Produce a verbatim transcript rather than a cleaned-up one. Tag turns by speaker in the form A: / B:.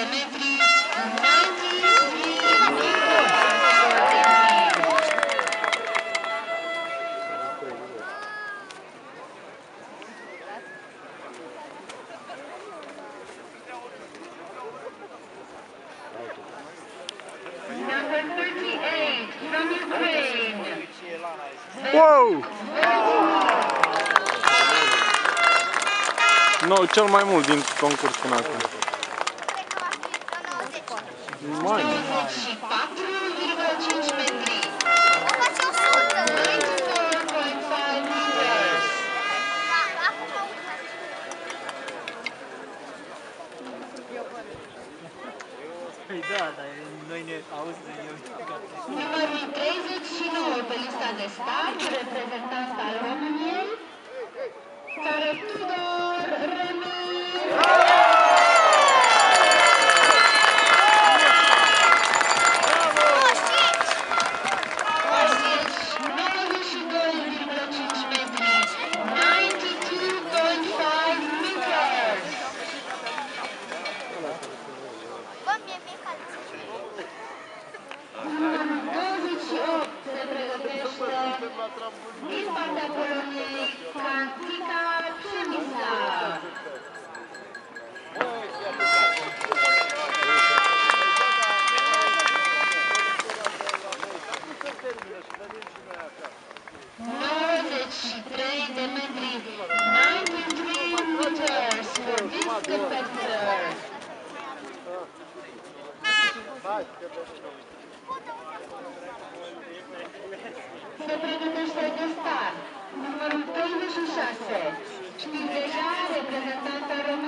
A: metri, ninety-three meters for the team. Number thirty-eight from Ukraine.
B: Wow! No, cel mai mult din concurs până acum. Mai.
A: nouăzeci și patru virgulă cinci metri.
C: Păi da, dar noi ne auzi de eu.
A: Numărul treizeci și nouă pe lista de start, reprezentant al României, care Tudor Remi. nouăzeci și doi virgulă cinci metri, ninety-two point five meters. Numărul douăzeci și opt se pregătește din partea Poloniei, Kantika Przemysław. nouăzeci și trei de metri, ninety-three meters for this competitor. Se pregătește de start numărul treizeci și șase, știți deja, reprezentanta României.